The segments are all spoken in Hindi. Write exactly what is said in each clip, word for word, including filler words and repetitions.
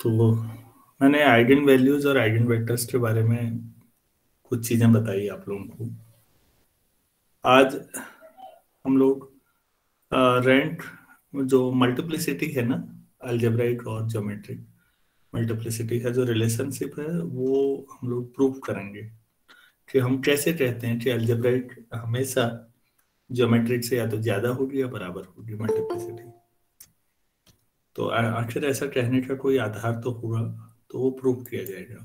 तो मैंने आइगन वैल्यूज और आइगन वेक्टर्स के बारे में कुछ चीजें बताई आप लोगों को। आज हम लोग रेंट जो मल्टीप्लिसिटी है ना, अलजेब्राइक और ज्योमेट्रिक मल्टीप्लिसिटी का जो रिलेशनशिप है वो हम लोग प्रूव करेंगे कि हम कैसे कहते हैं कि अलजेब्राइक हमेशा ज्योमेट्रिक से या तो ज्यादा होगी या बराबर होगी मल्टीप्लिसिटी। तो आ- आखिर ऐसा कहने का कोई आधार तो होगा, तो वो प्रूव किया जाएगा।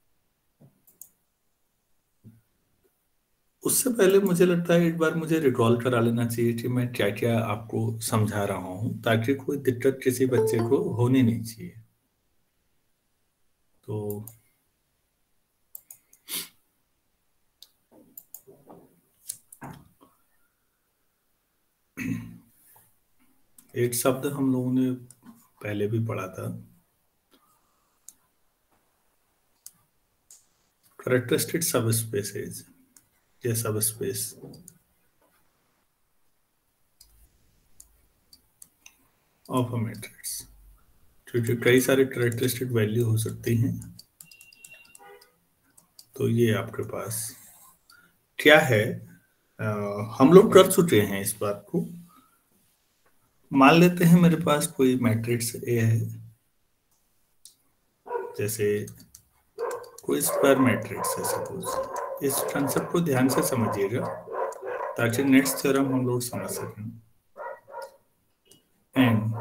उससे पहले मुझे लगता है एक बार मुझे रिकॉल करा लेना चाहिए कि मैं क्या क्या आपको समझा रहा हूँ, ताकि कोई दिक्कत किसी बच्चे को होनी नहीं चाहिए। तो एक शब्द हम लोगों ने पहले भी पढ़ा था, कैरेक्टरिस्टिक सबस्पेसेस या सबस्पेस। ऑफ अ मैट्रिक्स, क्योंकि कई सारे कैरेक्टरिस्टिक वैल्यू हो सकती हैं। तो ये आपके पास क्या है, आ, हम लोग कर चुके हैं इस बात को। मान लेते हैं मेरे पास कोई मैट्रिक्स ए है, जैसे कोई स्क्वायर मैट्रिक्स है सपोज। इस कंसेप्ट को ध्यान से समझिएगा ताकि नेक्स्ट थ्योरम हम लोग समझ सकें। And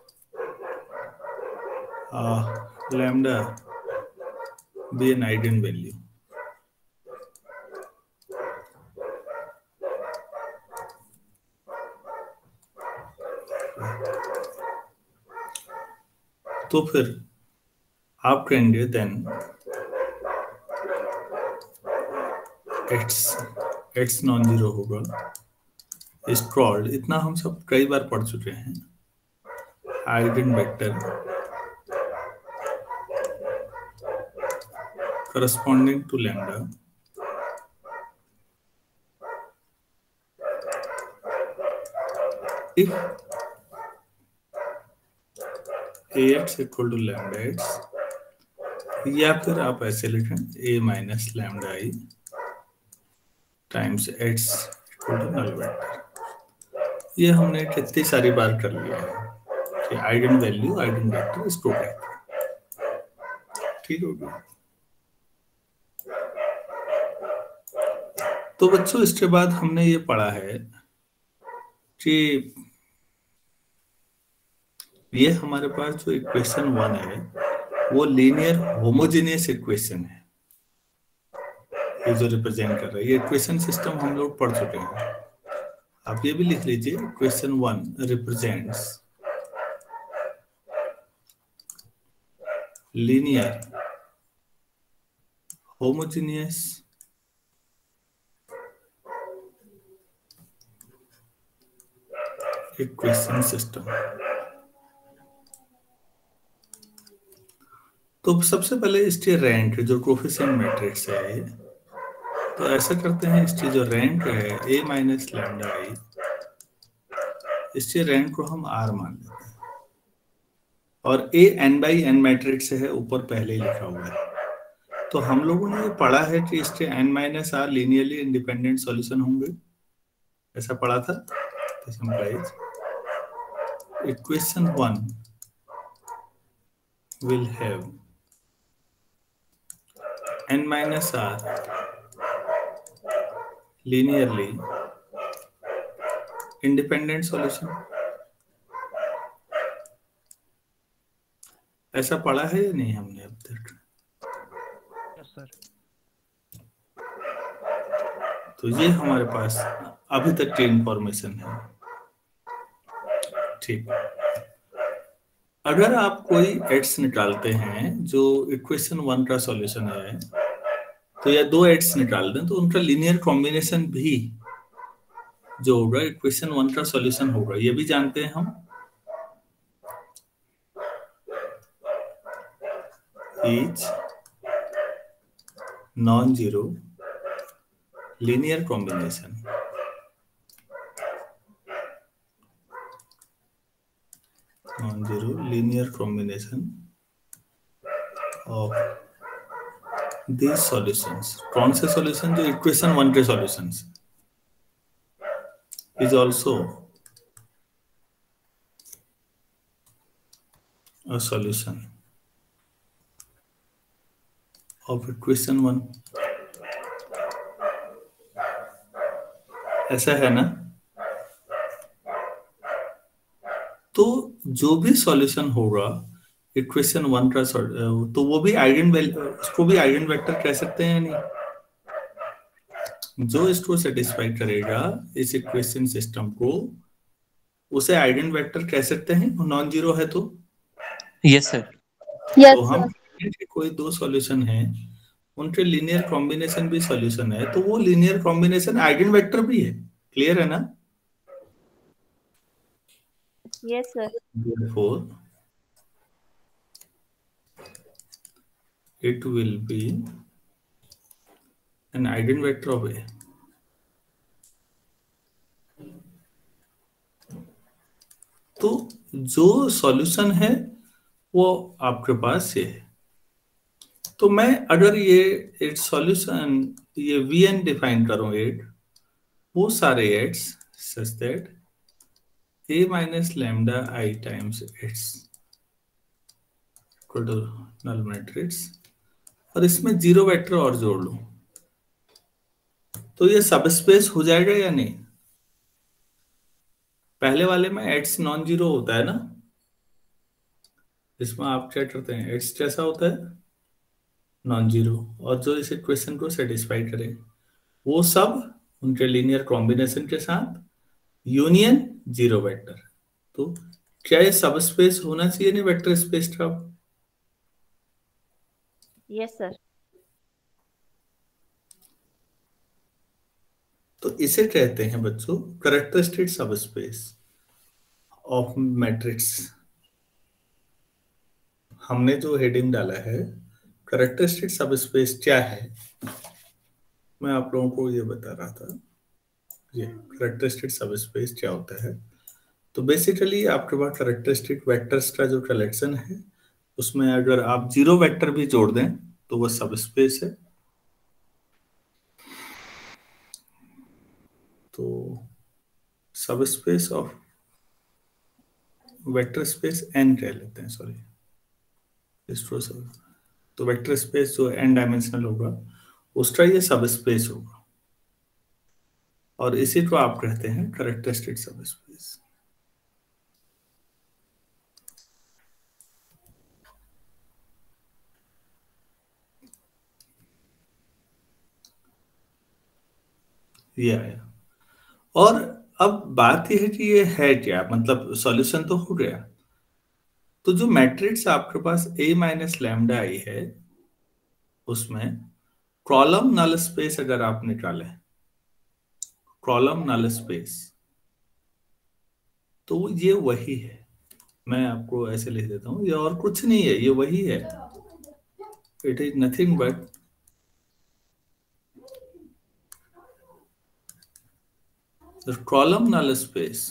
lambda be an eigen value. तो फिर आप कहेंगे then x x non zero होगा। इस कॉल्ड, इतना हम सब कई बार पढ़ चुके हैं, eigenvector corresponding to lambda if ax equal to lambda x, या फिर आप ऐसे लिखें a minus lambda I times x equal to null vector. ये हमने कितनी सारी बार कर लिया है कि आइगन वैल्यू आइगन वेक्टर इसको कहते हैं। ठीक हो गया। तो बच्चों इसके बाद हमने ये पढ़ा है कि ये हमारे पास जो इक्वेशन वन है वो लीनियर होमोजेनियस इक्वेशन है। ये जो रिप्रेजेंट कर रहा है, ये इक्वेशन सिस्टम हम लोग पढ़ चुके हैं। आप ये भी लिख लीजिए, equation one represents linear homogeneous equation system. तो सबसे पहले इसके रैंक जो कोफिशिएंट मैट्रिक्स है, तो ऐसा करते हैं, इसकी जो रैंक है a माइनस लैम्डा आई, इसके रैंक को हम r मान लेते हैं। और a n by n matrix है, ऊपर पहले ही लिखा हुआ है। तो हम लोगों ने ये पढ़ा है कि इसके n minus R linearly independent solution होंगे, ऐसा पढ़ा था। Equation one will have n minus r linearly independent solution। ऐसा पढ़ा है या नहीं हमने अब तक? Yes sir. तो ये हमारे पास अभी तक की इंफॉर्मेशन है। ठीक, अगर आप कोई एक्स निकालते हैं जो इक्वेशन वन का सॉल्यूशन है, तो या दो एक्स निकाल दें तो उनका लीनियर कॉम्बिनेशन भी जो होगा इक्वेशन वन का सॉल्यूशन होगा, ये भी जानते हैं हम। Is non zero linear combination non zero linear combination of these solutions. कौन से solution? जो equation वन के solutions is also a solution of equation one. ऐसा है ना? तो जो भी सॉल्यूशन होगा इक्वेशन वन का, तो वो भी आइगन वैल्यू, उसको भी आइगन वेक्टर कह सकते हैं नहीं? जो इसको सेटिस्फाई करेगा इस इक्वेशन सिस्टम को, उसे आइगन वेक्टर कह सकते हैं, नॉन जीरो है तो। Yes sir. तो हम कोई दो सॉल्यूशन हैं, उनके लीनियर कॉम्बिनेशन भी सॉल्यूशन है, तो वो लीनियर कॉम्बिनेशन आइगन वेक्टर भी है। क्लियर है ना? Yes sir. Therefore, it will be an eigenvector of A. तो जो सॉल्यूशन है वो आपके पास ये है। तो मैं अगर ये एक सॉल्यूशन, ये वी एन डिफाइन करूं, एक वो सारे x's such that A minus lambda I times x's equal to null matrix, और इसमें जीरो वेक्टर और जोड़ लूं, तो ये सबस्पेस हो जाएगा या नहीं? पहले वाले में एट्स नॉन जीरो होता है ना, इसमें आप क्या करते हैं, एट्स कैसा होता है, नॉन जीरो, और जो इस इक्वेशन को सेटिस्फाई करे वो सब उनके लीनियर कॉम्बिनेशन के साथ यूनियन जीरो वेक्टर। तो क्या ये सबस्पेस होना चाहिए नहीं वेक्टर स्पेस का? Yes sir. तो इसे कहते हैं बच्चों कैरेक्टरिस्टिक सबस्पेस ऑफ मैट्रिक्स। हमने जो हेडिंग डाला है कैरेक्टरिस्टिक सबस्पेस क्या है, मैं आप लोगों को ये बता रहा था। ये कैरेक्टरिस्टिक सबस्पेस क्या होता है? तो बेसिकली आपके पास कैरेक्टरिस्टिक वेक्टर्स का जो कलेक्शन है, उसमें अगर आप जीरो वेक्टर भी जोड़ दें तो वो सबस्पेस है। तो subspace of vector space n कह लेते हैं, सॉरी, तो वेक्टर स्पेस जो एन डायमेंशनल होगा उसका ये सबस्पेस होगा, और इसी को आप कहते हैं कैरेक्टरिस्टिक सबस्पेस। ये आया। और अब बात यह है कि ये है क्या, मतलब सॉल्यूशन तो हो गया। तो जो मैट्रिक्स आपके पास ए माइनस लैम्डा आई है, उसमें कॉलम नल स्पेस अगर आप निकाले, कॉलम नल स्पेस, तो ये वही है। मैं आपको ऐसे लिख देता हूं, ये और कुछ नहीं है, ये वही है। It is nothing but the column null space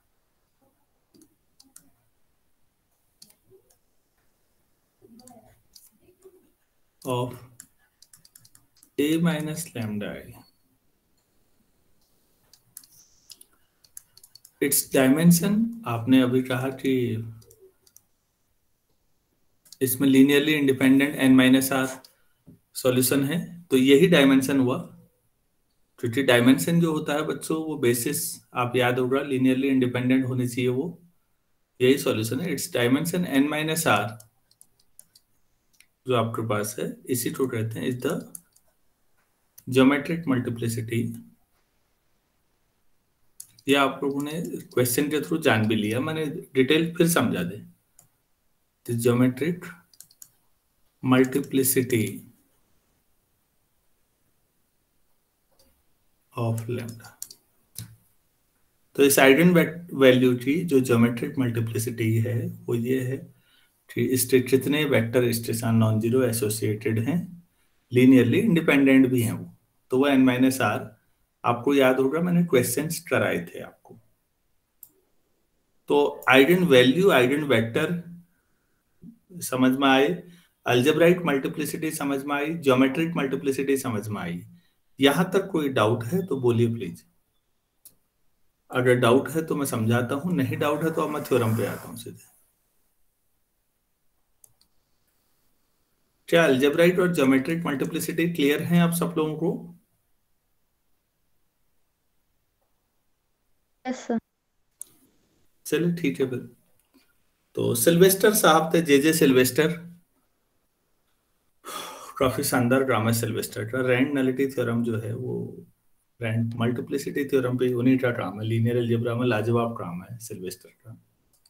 of A minus lambda I. Its dimension, आपने अभी कहा कि इसमें linearly independent n minus R solution है, तो यही डायमेंशन हुआ। क्योंकि डायमेंशन जो होता है बच्चों, वो बेसिस आप याद होगा लीनियरली इंडिपेंडेंट होनी चाहिए, वो यही सॉल्यूशन है। It's dimension n minus R जो आपके पास है, इसी को कहते हैं इज द ज्योमेट्रिक मल्टीप्लिसिटी। ये आप लोगों ने क्वेश्चन के थ्रू जान भी लिया, मैंने डिटेल फिर समझा दे। The geometric multiplicity of lambda. तो इस आइगन वैल्यू की जो ज्योमेट्रिक मल्टीप्लिसिटी है वो ये है कि इसके कितने वेक्टर इसके साथ नॉन जीरो एसोसिएटेड हैं, लीनियरली इंडिपेंडेंट भी हैं वो, तो वो एन माइनस आर। आपको याद होगा मैंने क्वेश्चंस कराए थे आपको। तो आइगन वैल्यू, आइगन वेक्टर समझ में आए। अलजेब्राइक मल्टीप्लिसिटी समझ में आई, ज्योमेट्रिक मल्टीप्लिसिटी समझ में आई, यहां तक कोई डाउट है तो बोलिए प्लीज। अगर डाउट है तो मैं समझाता हूं, नहीं डाउट है तो अब मैं थ्योरम पे आता हूं सीधे। क्या अलजेब्राइक और ज्योमेट्रिक मल्टीप्लिसिटी क्लियर है आप सब लोगों को? Yes sir. चलिए ठीक है फिर। तो सिल्वेस्टर साहब थे, जे जे सिल्वेस्टर, काफी शानदार ड्रामा सिल्वेस्टर का। रैंड नलिटी थ्योरम जो है वो रैंड मल्टीप्लिसिटी थ्योरम पे उन्हीं का काम है। लीनियर अलजेब्रा में लाजवाब काम है सिल्वेस्टर का।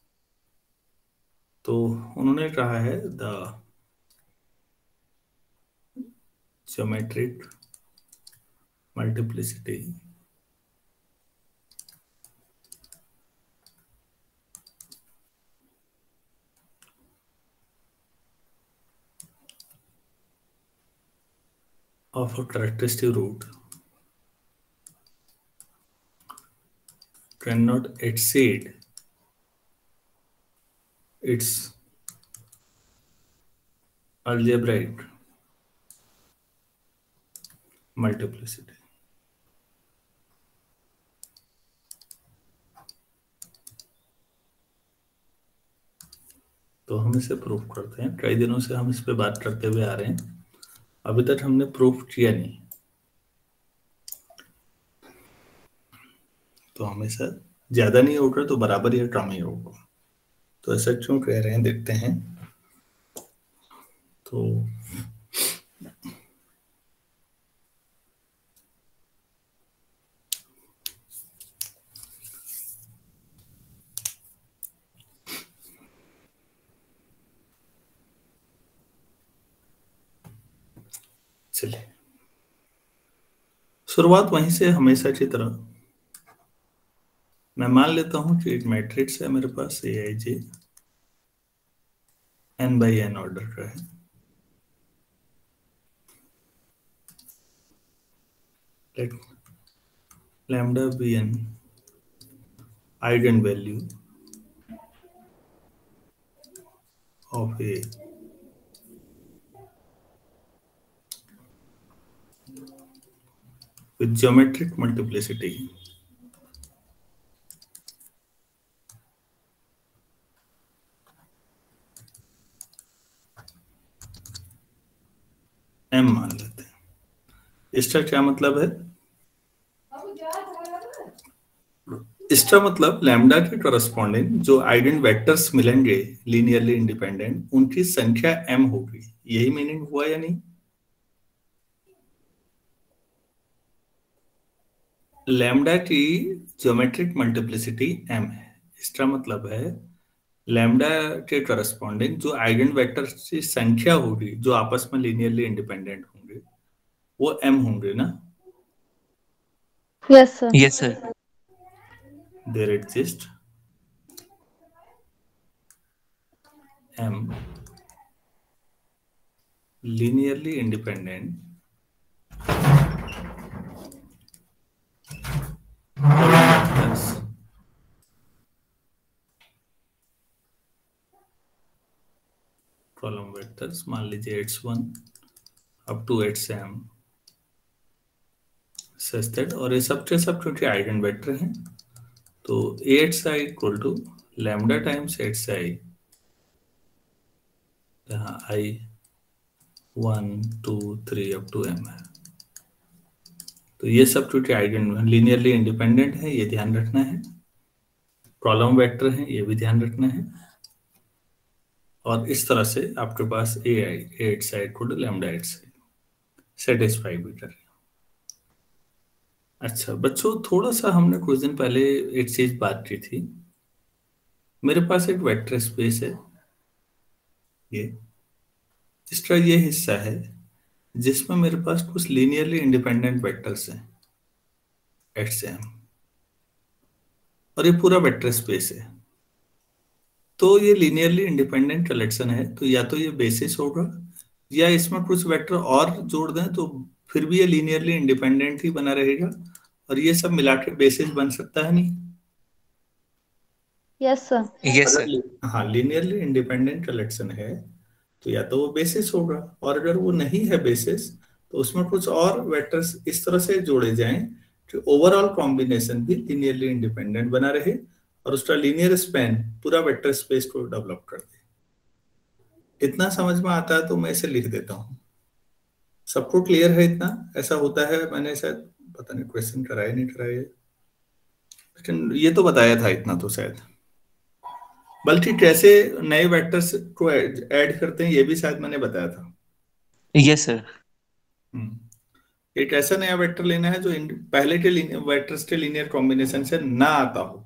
तो उन्होंने कहा है the geometric multiplicity of a characteristic root cannot exceed its algebraic multiplicity. तो हम इसे प्रूफ करते हैं। कई दिनों से हम इस पे बात करते हुए आ रहे हैं, अभी तक हमने प्रूफ किया नहीं। तो हमेशा ज्यादा नहीं होगा तो बराबर या कम ही होगा। तो ऐसा क्यों कह रहे हैं देखते हैं। तो चलिए शुरुआत वहीं से हमेशा की तरह मैं मान लेता हूं कि एक मैट्रिक्स है मेरे पास, ए i j n by n order का है। let lambda be an eigenvalue of a with geometric multiplicity m मान लेते हैं। इसका क्या मतलब है? इसका मतलब लैम्डा के करस्पॉन्डिंग जो आइगन वेक्टर्स मिलेंगे लीनियरली इंडिपेंडेंट, उनकी संख्या m होगी। यही मीनिंग हुआ या नहीं? लैम्डा की ज्योमेट्रिक मल्टीप्लिसिटी m है। इसका मतलब है लैम्डा के करस्पॉन्डिंग जो आइगन वेक्टर्स की संख्या होगी जो आपस में लीनियरली इंडिपेंडेंट होंगे वो m होंगे ना? Yes sir. Yes sir. There exist m linearly independent vectors column vectors, मान लीजिए X one up to X M such that, और ये सब के सब क्योंकि आइगन वेक्टर हैं तो X I equal to lambda times X I, जहाँ I one two three up to M है। तो ये सब क्योंकि आइगन लीनियरली इंडिपेंडेंट है, ये ध्यान रखना है। कॉलम वेक्टर है, ये भी ध्यान रखना है। और इस तरह से आपके पास ए I X I equal to lambda X I satisfy भी कर। अच्छा बच्चों, थोड़ा सा हमने कुछ दिन पहले एक चीज बात की थी। मेरे पास एक वेक्टर स्पेस है, ये इसका ये हिस्सा है जिसमें मेरे पास कुछ लीनियरली इंडिपेंडेंट वेक्टर्स हैं एक्स एम, और ये पूरा वेक्टर स्पेस है। तो ये लीनियरली इंडिपेंडेंट कलेक्शन है, तो या तो ये बेसिस होगा या इसमें कुछ वेक्टर और जोड़ दें तो फिर भी ये लीनियरली इंडिपेंडेंट ही बना रहेगा, और ये सब मिला के बेसिस बन सकता है नहीं? Yes sir. Yes sir. हाँ, लीनियरली इंडिपेंडेंट कलेक्शन है तो या तो वो बेसिस होगा, और अगर वो नहीं है बेसिस तो उसमें कुछ और वेक्टर्स इस तरह से जोड़े जाएं कि ओवरऑल कॉम्बिनेशन भी लीनियरली इंडिपेंडेंट बना रहे और उसका लीनियर स्पैन पूरा वेक्टर स्पेस को डेवलप कर दे। इतना समझ में आता है तो मैं इसे लिख देता हूँ। सबको क्लियर है इतना? ऐसा होता है, मैंने शायद पता नहीं क्वेश्चन कराया नहीं कराया, लेकिन ये तो बताया था इतना तो शायद। बल्कि कैसे नए वेक्टर्स को ऐड करते हैं ये भी शायद मैंने बताया था। Yes sir. हम्म एक ऐसा नया वेक्टर लेना है जो इन- पहले के वेक्टर्स के लीनियर कॉम्बिनेशन से ना आता हो।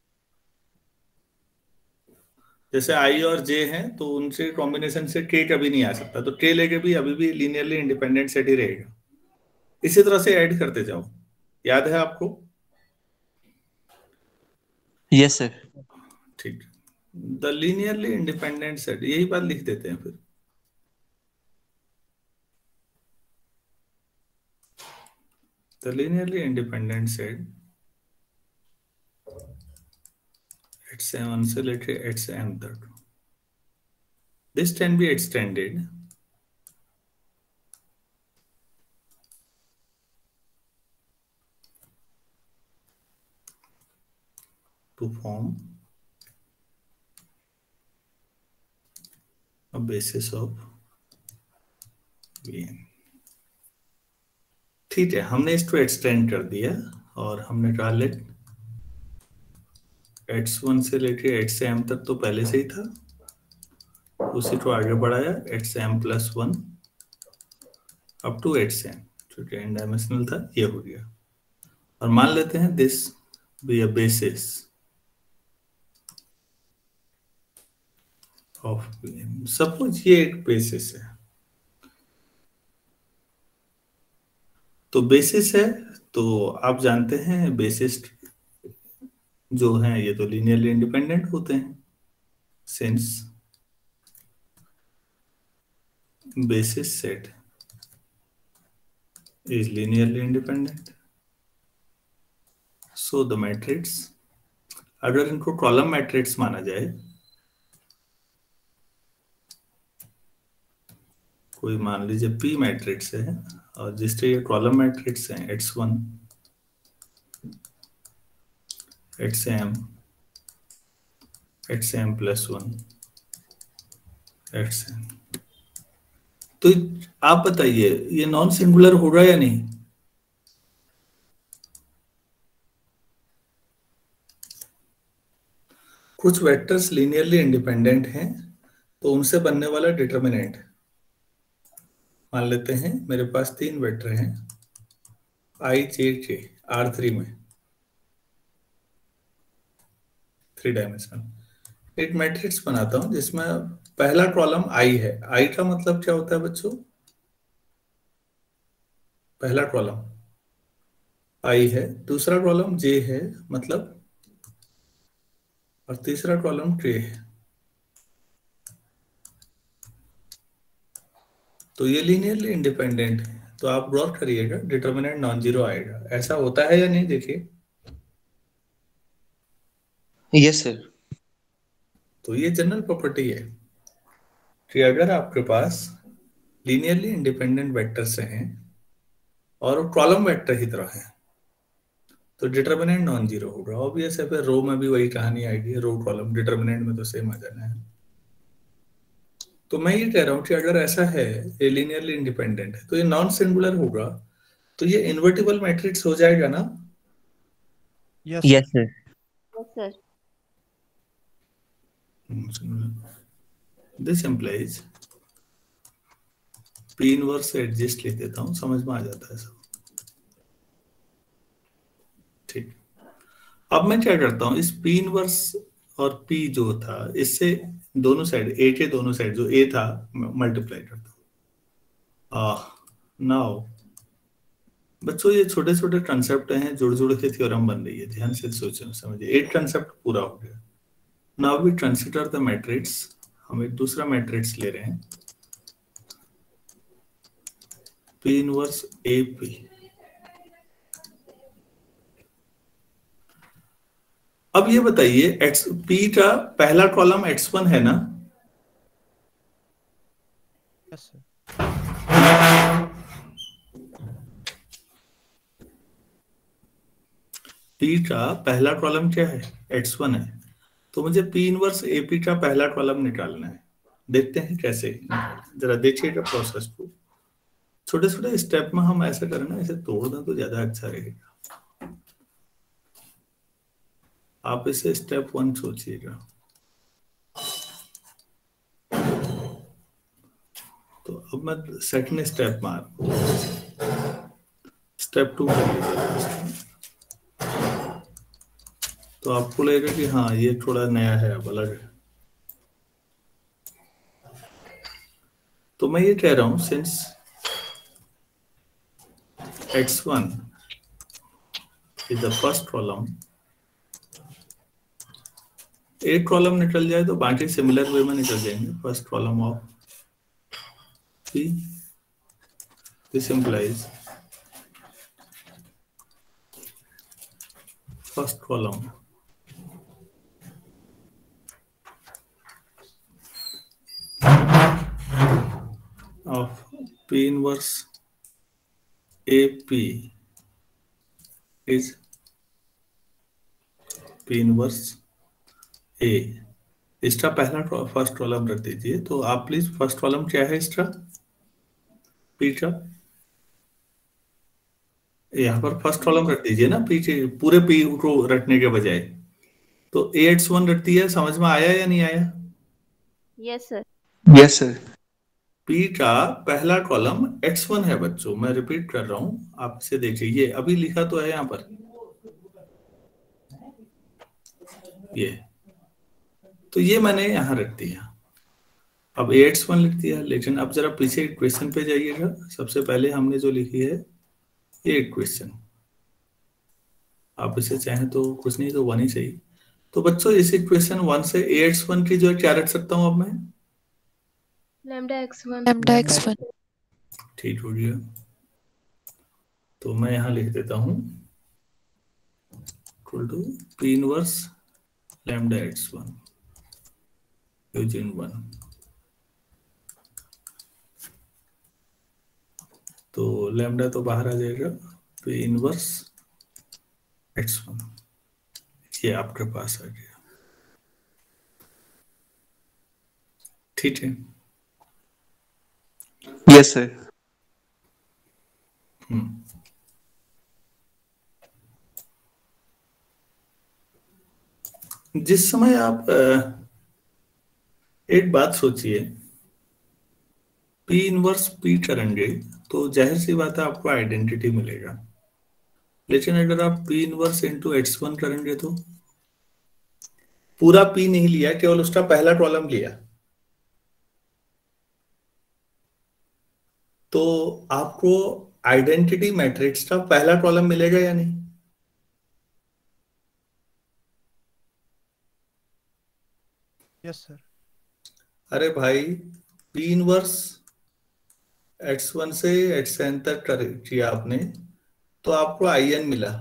जैसे आई और जे हैं तो उनसे कॉम्बिनेशन से के कभी नहीं आ सकता, तो के लेके भी अभी भी लीनियरली इंडिपेंडेंट सेट ही रहेगा। इसी तरह से ऐड करते जाओ। याद है आपको? Yes sir. ठीक। द लीनियरली इंडिपेंडेंट सेट, यही बात लिख देते हैं फिर। The linearly independent set X one से लेके एट्स एम तक, this can be extended to form a basis of Vn। ठीक है, हमने इसको एक्सटेंड कर दिया और हमने कहा लेट एक्स वन से लेके एक्स एम तक तो पहले से ही था, उसी को आगे बढ़ाया X M plus one up to X M, क्योंकि एन डायमेंशनल था, ये हो गया। और मान लेते हैं this be a basis of Vn। Suppose ये एक बेसिस है, तो बेसिस है तो आप जानते हैं बेसिस जो हैं ये तो लीनियरली इंडिपेंडेंट होते हैं, since basis set is linearly independent, so the matrix, अगर इनको कॉलम मैट्रिक्स माना जाए, कोई मान लीजिए P मैट्रिक्स है और जिसके ये कॉलम मैट्रिक्स हैं X one, X M, X M plus one, X M, तो आप बताइए ये नॉन सिंगुलर होगा या नहीं? कुछ वेक्टर्स लीनियरली इंडिपेंडेंट हैं तो उनसे बनने वाला डिटर्मिनेंट, मान लेते हैं मेरे पास तीन वेक्टर हैं I J K R three में, थ्री डायमेंशनल। एक मैट्रिक्स बनाता हूं जिसमें पहला कॉलम आई है। आई का मतलब क्या होता है बच्चों? पहला कॉलम आई है, दूसरा कॉलम जे है मतलब, और तीसरा कॉलम के है। तो ये लीनियरली इंडिपेंडेंट है, तो आप गौर करिएगा डिटर्मिनेंट नॉन जीरो आएगा। ऐसा होता है या नहीं? देखिए, यस सर। तो ये जनरल प्रॉपर्टी है कि अगर आपके पास लीनियरली इंडिपेंडेंट वेक्टर्स हैं और कॉलम वेक्टर की तरह है तो डिटर्मिनेंट नॉन जीरो होगा। ऑब्वियस है, फिर रो में भी वही कहानी आएगी, रो कॉलम डिटर्मिनेंट में तो सेम आ जाना है। तो मैं ये कह रहा हूं कि अगर ऐसा है, ये लीनियरली इंडिपेंडेंट है, तो ये नॉन सिंगुलर होगा, तो ये इन्वर्टिबल मैट्रिक्स हो जाएगा ना? Yes yes sir. Yes, sir. This implies P inverse से एडजस्ट लिख देता हूं, समझ में आ जाता है सब। ठीक, अब मैं क्या करता हूं, इस पी इनवर्स और पी जो था इससे दोनों साइड, ए के दोनों साइड जो ए था मल्टीप्लाई करता हूं। नाउ बच्चों ये छोटे छोटे कंसेप्ट हैं, जुड़ जुड़ के थ्योरम बन रही है, ध्यान से सोचो समझिए। एक कंसेप्ट पूरा हो गया। Now we consider the matrix, हम एक दूसरा मैट्रिक्स ले रहे हैं P इनवर्स ए पी। अब ये बताइए एक्स पी का पहला कॉलम एक्स वन है ना? Yes sir. पी का पहला कॉलम क्या है? एक्स वन है, तो मुझे पी इनवर्स एपी का पहला कॉलम निकालना है। देखते हैं कैसे, जरा देखिएगा प्रोसेस को। छोटे छोटे स्टेप में हम ऐसा करें ना, इसे तोड़ दें तो ज्यादा अच्छा रहेगा। आप इसे स्टेप वन सोचिएगा, तो अब मैं सेकंड स्टेप में आ रहा हूं। स्टेप टू कर लीजिए, तो आपको लगेगा कि हाँ ये थोड़ा नया है, अब अलग है। तो मैं ये कह रहा हूं, since X one is the first column, एक कॉलम निकल जाए तो बाकी सिमिलर वे में निकल जाएंगे। First column of P, this implies first column of P inverse A P is P inverse A। इसका पहला फर्स्ट कॉलम रख दीजिए। तो आप प्लीज फर्स्ट कॉलम क्या है इसका? P का यहाँ पर फर्स्ट कॉलम रख दीजिए ना, P के पूरे P को रखने के बजाय। तो A एक्स वन रखती है, समझ में आया या नहीं आया? Yes sir. Yes sir. P का पहला कॉलम एक्स वन है बच्चों, मैं रिपीट कर रहा हूं, आप इसे देखिए। ये अभी लिखा तो है यहाँ पर, ये तो ये मैंने यहां रख दिया। अब ए एक्स वन लिख दिया, लेकिन अब जरा पीछे इक्वेशन पे जाइएगा। सबसे पहले हमने जो लिखी है ये इक्वेशन, आप इसे चाहें तो कुछ नहीं तो वन ही सही। तो बच्चों इस इक्वेशन वन से ए एक्स वन की जो है क्या रख सकता हूं अब मैं? Lambda X one. Lambda X one. ठीक हो गया, तो मैं यहां लिख देता हूं equal to P inverse lambda X one using one. तो लैम्डा तो बाहर आ जाएगा, पी इनवर्स एक्स वन ये आपके पास आ गया। ठीक है, यस सर। हम्म जिस समय आप एक बात सोचिए, पी इनवर्स पी करेंगे तो जाहिर सी बात है आपको आइडेंटिटी मिलेगा। लेकिन अगर आप P inverse into X one करेंगे तो पूरा पी नहीं लिया, केवल उसका पहला कॉलम लिया, तो आपको आइडेंटिटी मैट्रिक्स का पहला कॉलम मिलेगा या नहीं? Yes sir. अरे भाई, पी इनवर्स एक्स वन से एक्स एन तक कर किया आपने, तो आपको आई एन मिला।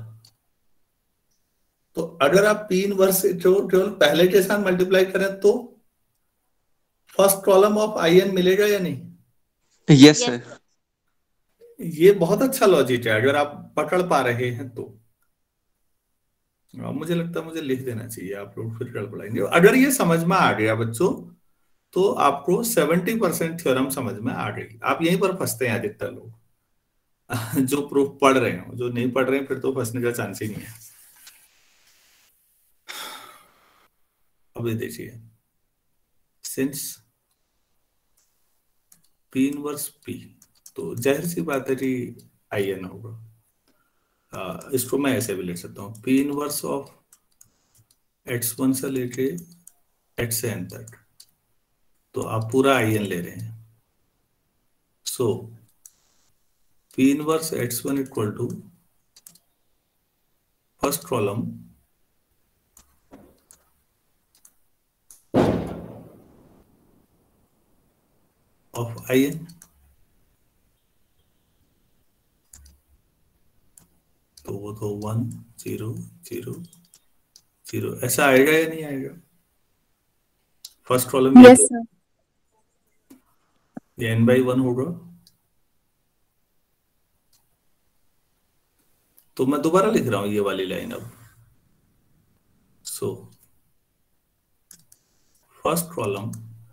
तो अगर आप पी इनवर्स जो केवल पहले के साथ मल्टीप्लाई करें तो first column of I N मिलेगा या नहीं? Yes sir. ये बहुत अच्छा लॉजिक है अगर आप पकड़ पा रहे हैं तो। मुझे लगता है मुझे लिख देना चाहिए, आप लोग फिर गड़बड़ाएंगे। अगर ये समझ में आ गया बच्चों, तो आपको सेवेंटी परसेंट थ्योरम समझ में आ गई। आप यहीं पर फंसते हैं अधिकतर लोग जो प्रूफ पढ़ रहे हो, जो नहीं पढ़ रहे हैं फिर तो फंसने का चांस ही नहीं है। अब ये देखिए, सिंस पी इनवर्स पी, तो जाहिर सी बात है कि आई एन होगा। आ, इसको मैं ऐसे भी लिख सकता हूँ, P inverse of X one से लेके एक्स एन तक, तो आप पूरा आई एन ले रहे हैं। So P inverse X one equal to first column of I N, तो वो तो वन जीरो जीरो जीरो ऐसा आएगा या नहीं आएगा? First column yes sir. ये एन बाई वन होगा। तो मैं दोबारा लिख रहा हूं ये वाली लाइन अब। So first column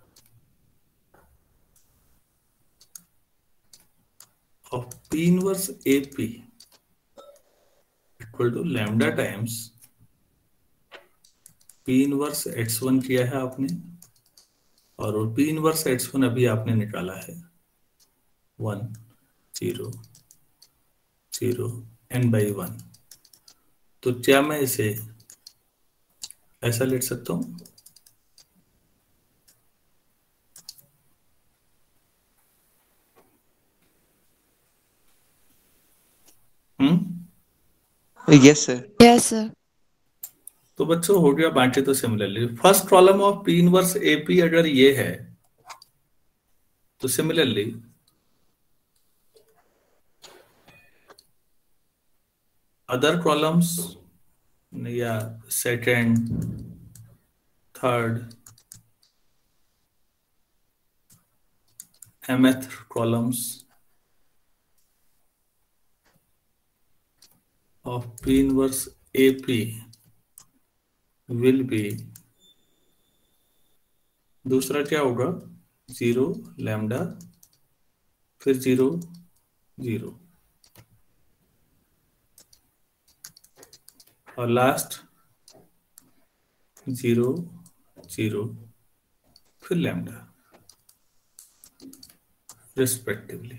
of P inverse A P equal to lambda times P inverse X one किया है आपने, और P inverse X वन अभी आपने निकाला है one zero zero n by one. तो क्या मैं इसे ऐसा लिख सकता हूं? Hmm yes sir. Yes, sir. तो बच्चों हो गया। बाकी तो similarly first column of P inverse AP अगर ये है तो सिमिलरली अदर कॉलम्स या second third mth columns of P inverse A P will be, दूसरा क्या होगा? जीरो लैम्डा फिर जीरो जीरो और लास्ट जीरो जीरो फिर लैम्डा रिस्पेक्टिवली।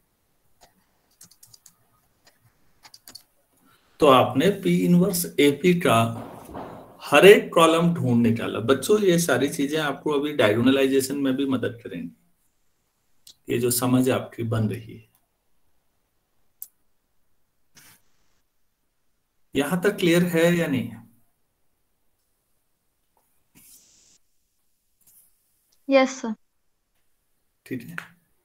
तो आपने P इनवर्स A P का हर एक कॉलम ढूंढ निकाला। बच्चों ये सारी चीजें आपको अभी डायगोनलाइजेशन में भी मदद करेंगी। ये जो समझ आपकी बन रही है, यहां तक क्लियर है या नहीं? Yes, sir. ठीक है।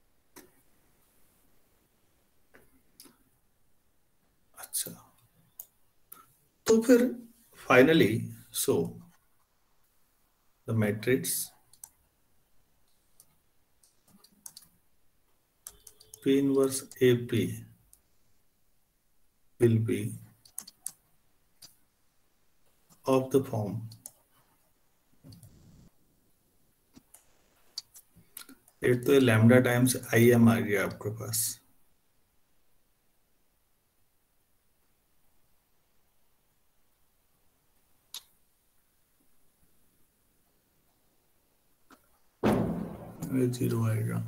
अच्छा, तो फिर finally so the matrix P inverse A P will be of the form एक तो लैम्डा टाइम्स आई एम आ गया आपके पास, जीरो आएगा।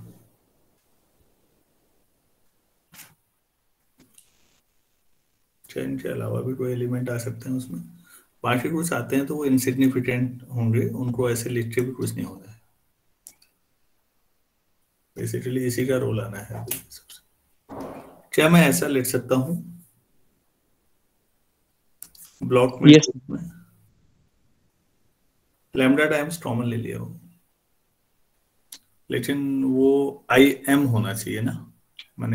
चेन के अलावा भी कोई एलिमेंट आ सकते हैं उसमें। बाकी कुछ आते हैं तो वो इनसिग्निफिकेंट होंगे, उनको ऐसे लिख के भी कुछ नहीं होना है। बेसिकली इसी का रोल आना है। क्या मैं ऐसा लिख सकता हूं ब्लॉक में? यस लैम्डा टाइम्स कॉमन ले लिया हो, लेकिन वो आई एम होना चाहिए ना। मैंने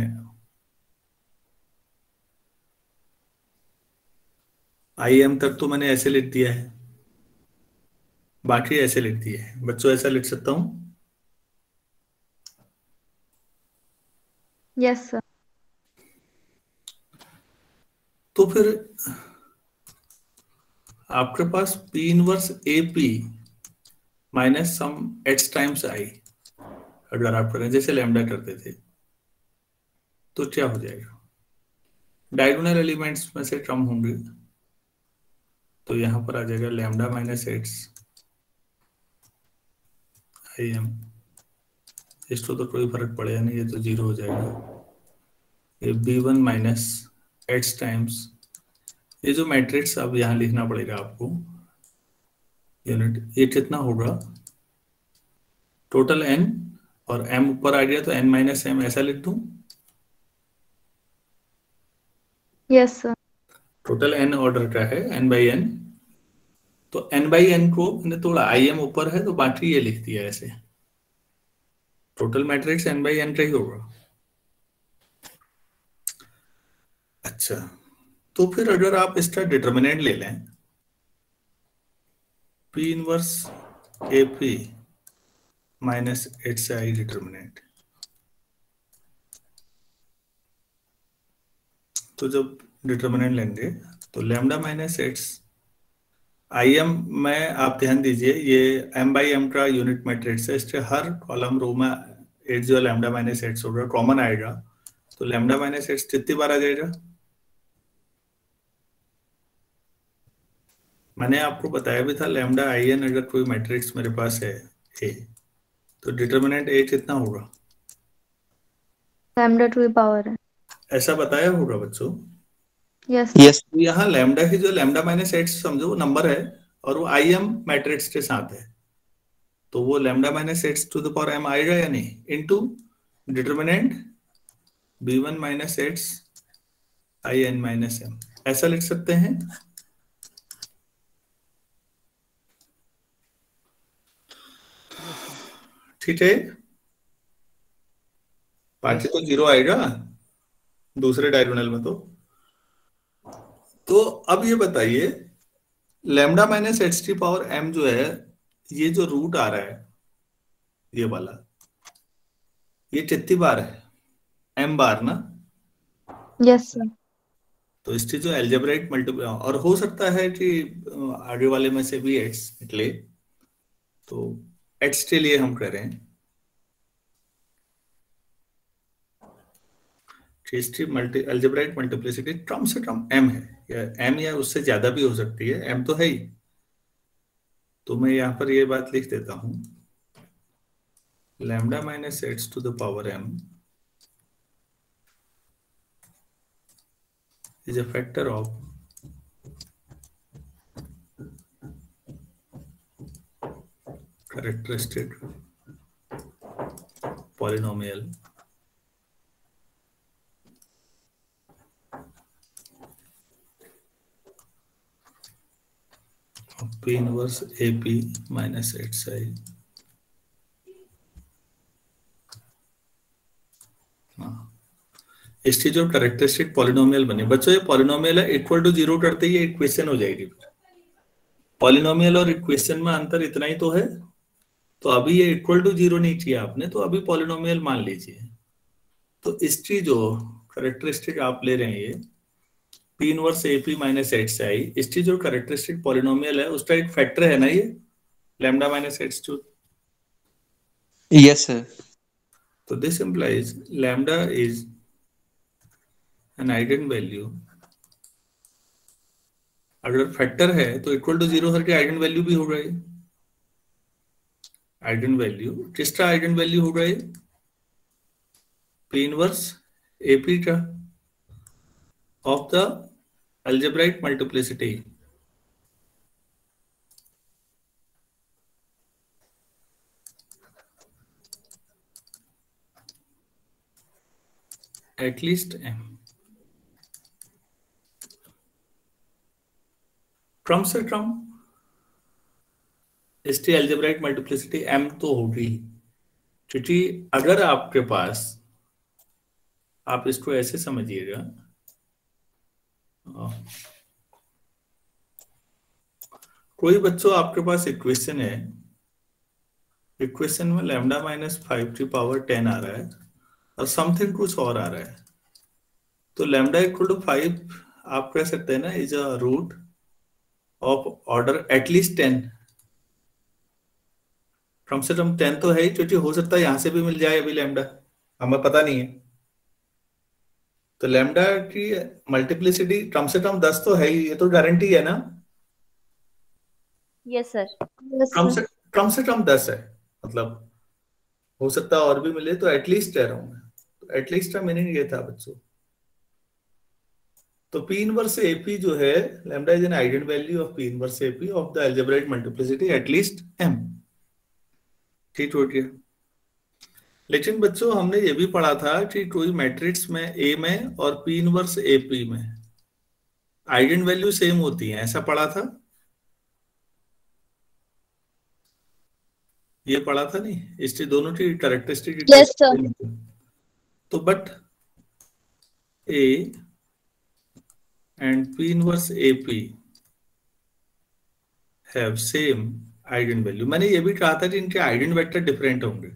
आई एम तक तो मैंने ऐसे लिख दिया है, बाकी ऐसे लिख दिया है। बच्चों ऐसा लिख सकता हूं? Yes, sir. तो फिर आपके पास P इनवर्स A P minus some H times I अगर आप करें जैसे लैम्डा करते थे तो क्या हो जाएगा? डायगोनल एलिमेंट्स में से कम होंगे, तो यहां पर आ जाएगा lambda minus X I M. इसको तो कोई फर्क पड़ेगा नहीं, ये तो जीरो हो जाएगा। ये B one minus X times, ये जो मैट्रिक्स अब यहां लिखना पड़ेगा आपको यूनिट, ये कितना होगा? टोटल एन और एम ऊपर आ गया तो एन माइनस एम ऐसा लिख दूं? Yes, sir. Total N order का है एन बाई एन, तो एन बाई एन को मैंने तोड़ा, आई एम ऊपर है तो बाकी ये लिख दिया ऐसे। Total matrix N by N का ही होगा। अच्छा, तो फिर अगर आप इसका डिटर्मिनेंट ले लें P इनवर्स A P माइनस एट से आई डिटर्मिनेंट, तो जब डिटर्मिनेंट लेंगे तो lambda minus X I M में आप ध्यान दीजिए, ये एम बाई एम का यूनिट मैट्रिक्स है, इसके हर कॉलम रो में एट जो लैम्डा माइनस एक्स होगा कॉमन आएगा, तो लैम्डा माइनस एक्स कितनी बार आ जाएगा? मैंने आपको बताया भी था लैम्डा आई एन अगर कोई मैट्रिक्स मेरे पास है ए, तो डिटर्मिनेंट ए कितना होगा? लैम्डा टू द पावर है। ऐसा बताया होगा बच्चों। यस यस तो यहाँ लैम्डा की जो लैम्डा माइनस एक्स समझो वो नंबर है और वो आई एम मैट्रिक्स के साथ है, तो वो lambda minus X to the power M आएगा या नहीं, into determinant B one minus X I N minus M, ऐसा लिख सकते हैं। ठीक है, बाकी तो जीरो आएगा दूसरे डायगोनल में। तो तो अब ये बताइए लैम्डा माइनस एक्स की पावर एम जो है, ये जो रूट आ रहा है ये वाला, ये कितनी बार है? एम बार ना। Yes sir. तो इसकी जो एल्जेब्राइक मल्टीप्लाई, और हो सकता है कि आगे वाले में से भी एक्स निकले, तो एक्स के लिए हम करें इसकी मल्टी एल्जेब्राइक मल्टीप्लिसिटी कम से कम एम है, या एम या उससे ज्यादा भी हो सकती है, एम तो है ही। तो मैं यहां पर ये बात लिख देता हूं, lambda minus X to the power M is a factor of characteristic polynomial of P inverse A P minus xi। हाँ, इसकी जो कैरेक्टरिस्टिक पॉलिनोमियल बने बच्चों, ये पॉलिनोमियल है, इक्वल टू जीरो करते ही इक्वेशन हो जाएगी। पॉलिनोमियल और इक्वेशन में अंतर इतना ही तो है, तो अभी ये इक्वल टू जीरो नहीं किया आपने, तो अभी पॉलिनोमियल मान लीजिए। तो इसकी जो कैरेक्टरिस्टिक आप ले रहे हैं ये P inverse A P minus X I, इसकी जो कैरेक्टरिस्टिक पॉलिनोमियल है उसका एक फैक्टर है ना ये lambda minus X to. Yes sir. तो this implies lambda is an eigen value, अगर फैक्टर है तो इक्वल टू जीरो करके आइगन वैल्यू भी होगा ये। आइगन वैल्यू किसका आइगन वैल्यू होगा ये? पी इनवर्स एपी का of the algebraic multiplicity at least m। कम से कम इसकी algebraic multiplicity m तो होगी, क्योंकि अगर आपके पास, आप इसको ऐसे समझिएगा, कोई बच्चों आपके पास इक्वेशन है, इक्वेशन में लैम्डा माइनस फाइव की पावर टेन आ रहा है और समथिंग कुछ और आ रहा है, तो लैम्डा इक्वल टू फाइव आप कह सकते हैं ना is a root of order at least ten. कम से कम टेन तो है ही, क्योंकि हो सकता है यहां से भी मिल जाए अभी लैम्डा, हमें पता नहीं है। तो लैम्डा की मल्टीप्लिसिटी कम से कम दस तो है ही, ये तो गारंटी है ना। Yes sir. कम से कम से कम दस है, मतलब हो सकता है और भी मिले, तो एटलीस्ट कह रहा हूं मैं। तो एटलीस्ट का मीनिंग ये था बच्चों। तो पी इनवर्स एपी जो है, lambda is an eigen value of P inverse AP of the algebraic multiplicity at least M. ठीक हो गया। लेकिन बच्चों हमने ये भी पढ़ा था कि कोई मैट्रिक्स में ए में और पी इनवर्स एपी में आइगन वैल्यू सेम होती है, ऐसा पढ़ा था, ये पढ़ा था नहीं, इसके दोनों की कैरेक्टरिस्टिक यस सर। तो but A and P inverse AP have same eigen value. मैंने ये भी कहा था कि इनके आइगन वेक्टर डिफरेंट होंगे,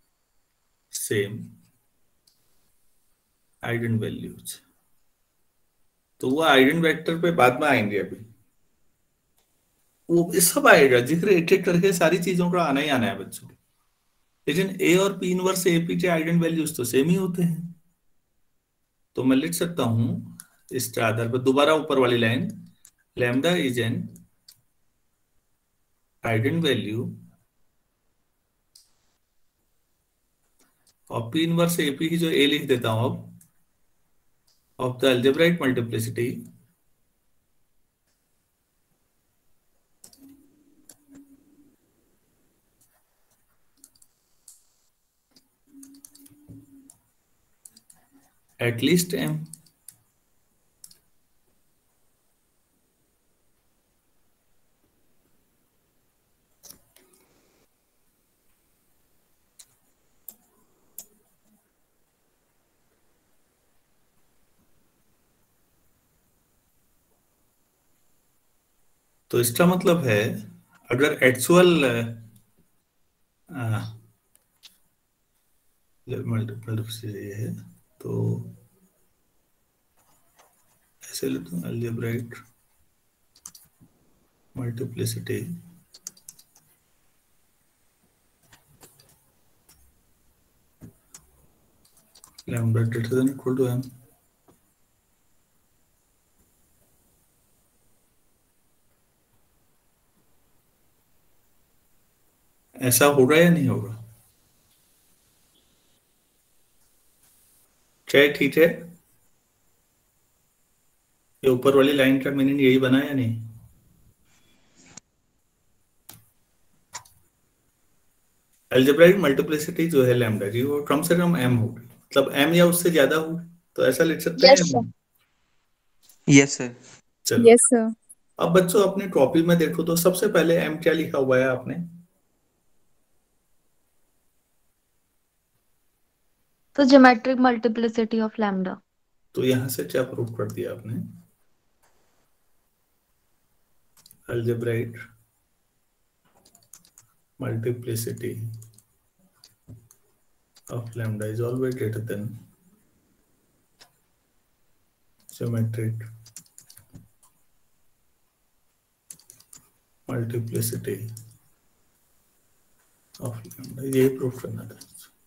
सेम आइगन वैल्यूज। तो वो आइगन वेक्टर पे बाद में आएंगे, अभी वो ये सब आएगा, जिक्र एक एक करके सारी चीजों का आना ही आना है बच्चों। लेकिन ए और पी इनवर्स ए पी के आइगन वैल्यूज तो सेम ही होते हैं। तो मैं लिख सकता हूं इसके आधार पर दोबारा ऊपर वाली line, lambda is an eigen value और पी इनवर्स ए पी की जो ए लिख देता हूं अब, of the algebraic multiplicity at least M. तो इसका मतलब है अगर एक्चुअल मल्टीप्लिसिटी है तो ऐसे लेता हूँ, algebraic multiplicity lambda greater than equal to M. ऐसा होगा या नहीं होगा? क्या ठीक है? ये ऊपर वाली लाइन का मीनिंग यही बना या नहीं? अलजेब्राइक मल्टीप्लिसिटी जो है लैम्डा की वो कम से कम एम होगी, मतलब एम या उससे ज्यादा होगी, तो ऐसा लिख सकते Yes, हैं sir. हम? Yes sir. चलो Yes, sir. अब बच्चों अपनी कॉपी में देखो तो सबसे पहले एम क्या लिखा हुआ है आपने? So geometric multiplicity of lambda. तो यहां से क्या प्रूव कर दिया आपने? Algebraic multiplicity of lambda is always greater than geometric multiplicity of lambda। यही प्रूफ करना था।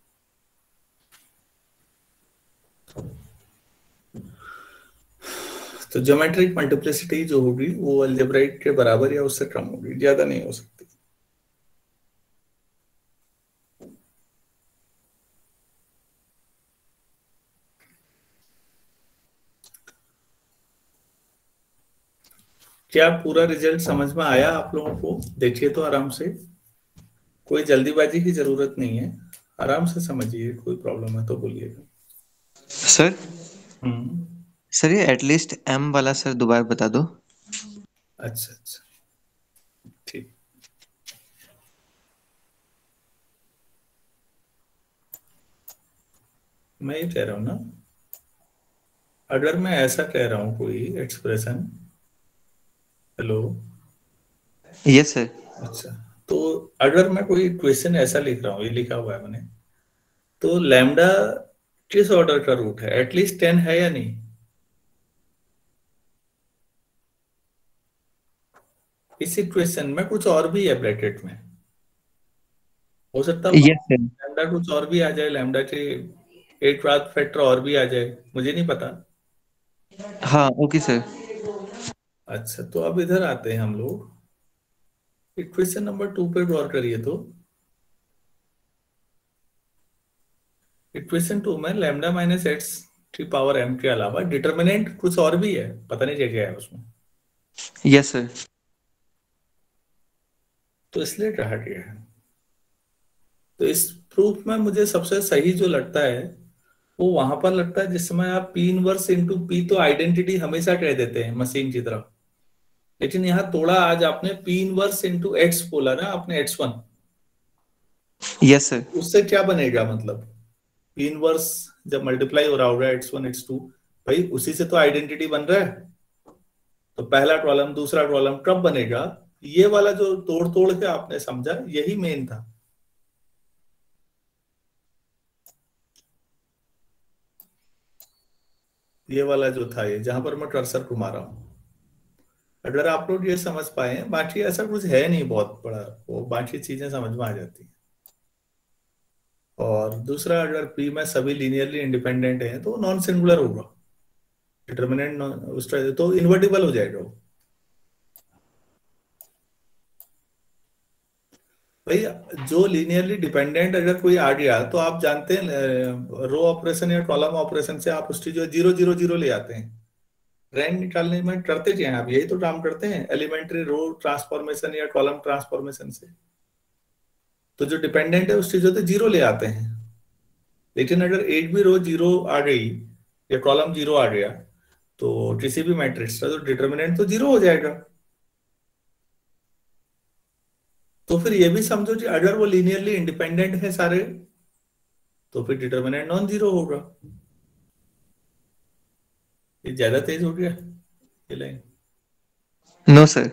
तो ज्योमेट्रिक मल्टीप्लिसिटी जो होगी वो अलजेब्राइक के बराबर या उससे कम होगी, ज्यादा नहीं हो सकती। क्या पूरा रिजल्ट समझ में आया आप लोगों को? देखिए तो आराम से, कोई जल्दीबाजी की जरूरत नहीं है, आराम से समझिए, कोई प्रॉब्लम है तो बोलिएगा। सर हम्म सर ये एटलीस्ट एम वाला सर दोबारा बता दो। अच्छा अच्छा ठीक। मैं ये कह रहा हूं ना, अगर मैं ऐसा कह रहा हूं कोई एक्सप्रेशन, हेलो, यस सर। अच्छा, तो अगर मैं कोई इक्वेशन ऐसा लिख रहा हूँ, ये लिखा हुआ है मैंने, तो लैम्डा किस ऑर्डर का रूट है? एटलीस्ट टेन है या नहीं? इस इक्वेशन में कुछ और भी है ब्रैकेट में, हो सकता है यस सर। लैम्डा कुछ और भी आ जाए, लैम्डा के एक रात फैक्टर और भी आ जाए, मुझे नहीं पता। हाँ ओके सर। अच्छा तो अब इधर आते हैं हम लोग, इक्वेशन नंबर टू पे गौर करिए। तो इक्वेशन टू में लैम्डा माइनस एक्स की पावर एम के अलावा डिटर्मिनेंट कुछ और भी है, पता नहीं क्या क्या है उसमें, यस सर। तो इसलिए कहा गया है। तो इस प्रूफ में मुझे सबसे सही जो लगता है वो वहां पर लगता है जिसमें आप पी इनवर्स इंटू पी तो आइडेंटिटी हमेशा कह देते हैं मशीन की तरफ, लेकिन यहाँ थोड़ा आज आपने पी इनवर्स इंटू एक्स बोला ना, आपने एक्स वन, यस सर। उससे क्या बनेगा? मतलब पी इनवर्स जब मल्टीप्लाई हो रहा होगा एक्स वन एक्स टू, भाई उसी से तो आइडेंटिटी बन रहा है, तो पहला कॉलम दूसरा कॉलम कब बनेगा? ये वाला जो तोड़ तोड़ के आपने समझा, यही मेन था। ये वाला जो था, ये जहां पर मैं कर्सर घुमा रहा हूँ, अगर आप लोग ये समझ पाए, बाकी ऐसा कुछ है नहीं बहुत बड़ा, वो बाकी चीजें समझ में आ जाती हैं। और दूसरा, अगर पी में सभी लीनियरली इंडिपेंडेंट हैं तो नॉन सिंगुलर होगा, डिटर्मिनेंट उसका तो इन्वर्टिबल हो जाएगा वो। भाई जो लीनियरली डिपेंडेंट अगर कोई आ गया तो आप जानते हैं रो ऑपरेशन या कॉलम ऑपरेशन से आप उसकी जो जीरो जीरो जीरो ले आते हैं। रैंक निकालने में करते क्या हैं आप, यही तो काम करते हैं एलिमेंट्री रो ट्रांसफॉर्मेशन या कॉलम ट्रांसफॉर्मेशन से। तो जो डिपेंडेंट है उस चीजों से जीरो ले आते हैं। लेकिन अगर एक भी रो जीरो आ गई या कॉलम जीरो आ गया तो किसी भी मैट्रिक्स का तो डिटर्मिनेंट तो जीरो हो जाएगा। तो फिर ये भी समझो कि अगर वो लीनियरली इंडिपेंडेंट है सारे तो फिर डिटर्मिनेंट नॉन जीरो होगा। ये ज्यादा तेज हो गया ये लाइन? No sir.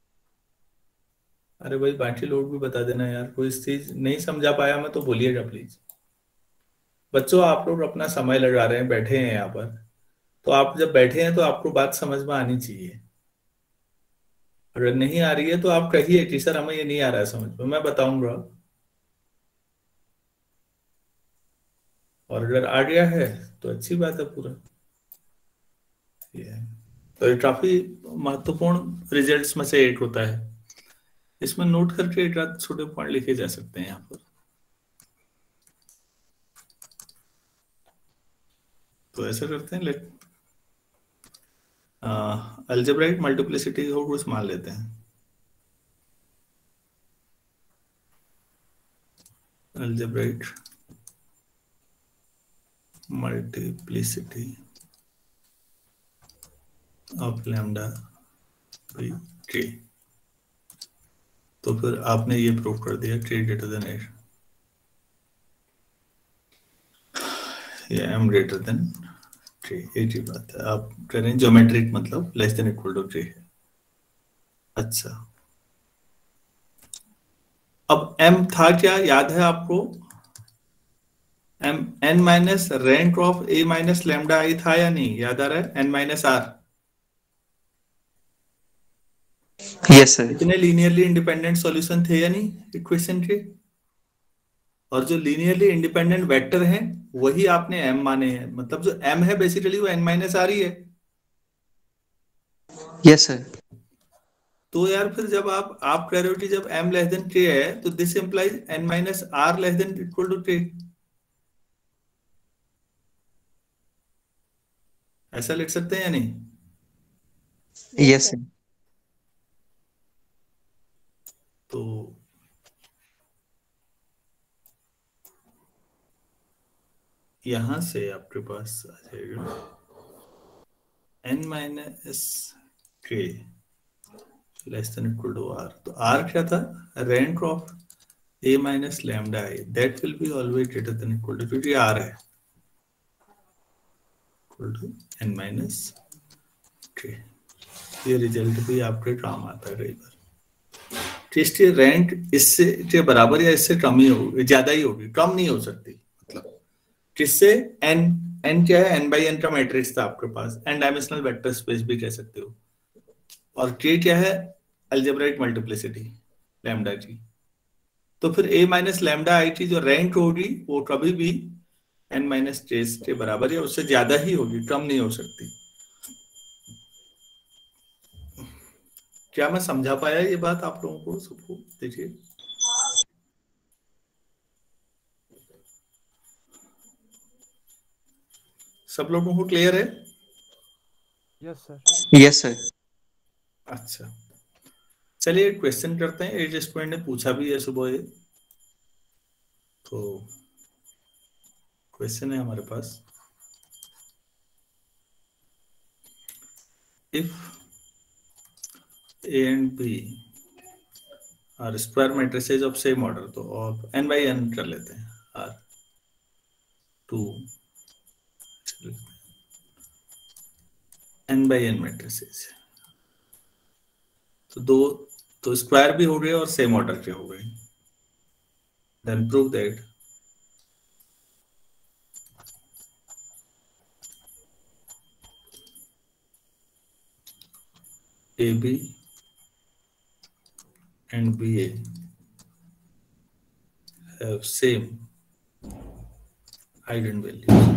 अरे भाई बाकी लोग भी बता देना यार, कोई चीज नहीं समझा पाया मैं तो बोलिएगा प्लीज। बच्चों आप लोग अपना समय लगा रहे हैं, बैठे हैं यहाँ पर, तो आप जब बैठे हैं तो आपको बात समझ में आनी चाहिए। अगर नहीं आ रही है तो आप कहिए कि सर हमें ये नहीं आ रहा है समझ में, मैं बताऊंगा। और अगर आ गया है तो अच्छी बात है पूरा। ये है। तो ये काफी महत्वपूर्ण रिजल्ट्स में से एक होता है। इसमें नोट करके एक आध छोटे पॉइंट लिखे जा सकते हैं यहाँ पर। तो ऐसा करते हैं, लेट अलजेब्राइक मल्टीप्लिसिटी को कुछ मान लेते हैं। Algebraic multiplicity of lambda by K. तो फिर आपने ये प्रूव कर दिया के ग्रेटर देन एट, या एम ग्रेटर देन के। एक ही बात है, आप करें ज्योमेट्रिक मतलब लेस देन इक्वल टू के है। अच्छा, अब m था क्या याद है आपको? m n minus rank of a minus lambda I था या नहीं, याद आ रहा है? n minus R. Yes sir. इतने लीनियरली इंडिपेंडेंट सॉल्यूशन थे या नहीं इक्वेशन के? और जो लीनियरली इंडिपेंडेंट वेक्टर हैं वही आपने m माने हैं, मतलब जो m है बेसिकली वो n माइनस आर ही है। Yes sir. तो यार फिर जब आप आप कह रहे हो कि जब m लेस देन k है तो this implies n minus R less than equal to k। ऐसा लिख सकते हैं या नहीं? Yes sir. तो यहां से आपके पास आ जाएगा n minus K less than equal to R. तो आर क्या था? Rank of a minus lambda I, that will be always greater than equal to, क्योंकि आर है equal to n minus K. ये रिजल्ट भी आपके काम आता है कई बार। इसकी रैंक इससे के बराबर या इससे कम ही होगी, ज्यादा ही होगी, कम नहीं हो सकती। मतलब किससे? n n क्या है? n बाई n का मैट्रिक्स था आपके पास, n डायमेंशनल वेक्टर स्पेस भी कह सकते हो। और k क्या है? अलजेब्राइक मल्टीप्लिसिटी लैम्डा की। तो फिर a माइनस लैम्डा आई की जो रैंक होगी वो कभी भी n माइनस के के बराबर या उससे ज्यादा ही होगी, कम नहीं हो सकती। क्या मैं समझा पाया ये बात आप लोगों को सबको? देखिए सब लोगों को क्लियर है? Yes sir. Yes sir. अच्छा, चलिए क्वेश्चन करते हैं। एज स्टूडेंट ने पूछा भी है सुबह ये, तो क्वेश्चन है हमारे पास, if A and B are square matrices of same order, तो of n by n कर लेते हैं, R to n by n matrices, तो दो तो स्क्वायर भी हो गए और सेम ऑर्डर के हो गए। Then prove that A B and B A have same eigenvalues.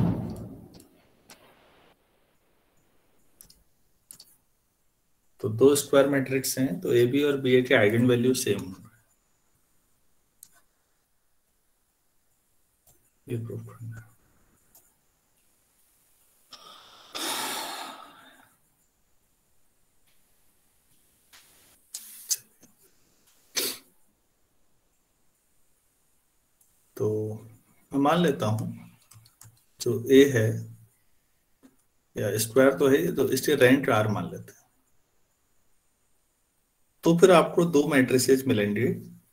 तो दो स्क्वायर मैट्रिक्स हैं तो ए बी और बी ए के आइगन वैल्यू सेम होंगे। ये प्रूफ करना है। तो मैं मान लेता हूं जो ए है या स्क्वायर तो है तो इसके रैंक आर मान लेते हैं। तो फिर आपको दो मैट्रिसेस मिलेंगे।